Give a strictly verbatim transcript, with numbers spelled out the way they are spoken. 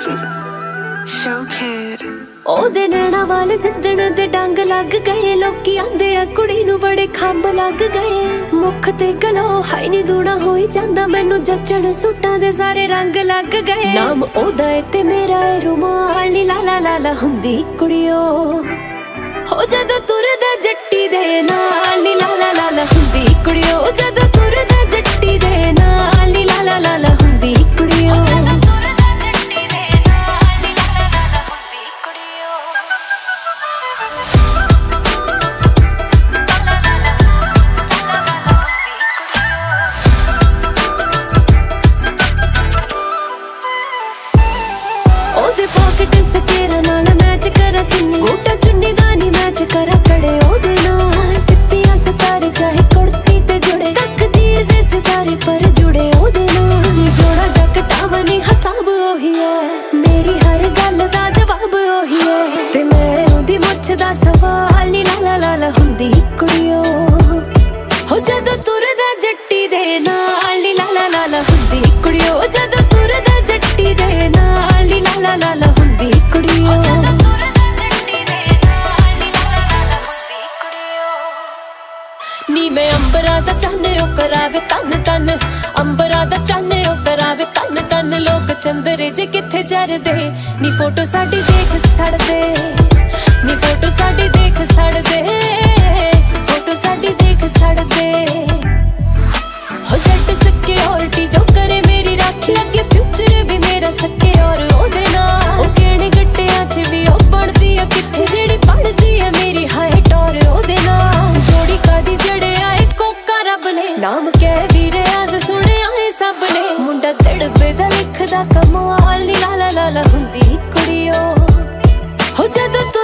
Show kid ओदे नैना वाल जिद्दण दे डंग लग गए। लोकी आंदे आ कुड़ी नू बड़े खंब लग गए। मुख ते गलो हाई नी दूना होई जांदा मैनू जचण सूटां दे सारे रंग लग गए। नाम ओदा ए ते मेरा ए रुमाल नी लाला लाला हुंदी कुड़ियो हो जदों तुरदा जट्टी दे नाल नी लाला लाला हुंदी कुड़ियो जदों तुरदा जट्टी दे नाल नी लाला लाला हुंदी कुड़ियो। पॉकेट सकेरा नाल मैच करा चुन्नी गोटा चुन्नी गानी मैच करा कड़े ओदे नाल। सिप्पियां सितारे चाहे कुर्ती ते जुड़े तकदीर दे सितारे पर जुड़े ओदे नाल। जोड़ा जकटावा नी हिसाब ओही है मेरी हर गल दा जवाब ओही है। ते मैं ओदी मुछ दा सवाल नी लाला लाला हुंदी कुड़ियो हो जदों तुरदा जट्टी दे नाल नी लाला लाला हुंदी कुड़ियो जदों तुरदा जट्टी दे नाल नी लाला लाला हुंदी कुड़ियो। नी मैं अंबरा दा चाहने ओ करावे तन तन अंबरा दा चाहने ओ करावे तन तन। लोक चंदरे जे किथे जरदे नी फोटो साडी देख सड़दे नी फोटो साडी देख सड़दे फोटो साडी देख सड़दे हो सेट सिक्योरिटी जो करे मेरी राखी अगे फ्यूचर भी मेरा सके और ओदे नाल। ओ केने गट्टियां च भी ओ पढ़दी आ किथे जेड़ी पढ़दी है मेरी हाइट और ओदे नाल। जोड़ी कादी जड़े आए कोका रब ने नाम कह वीरे आज सुने आए सब ने। मुंडा तड़बे दा लिखदा कमाल नी लाला लाला हुंदी कुड़ियो हो जदों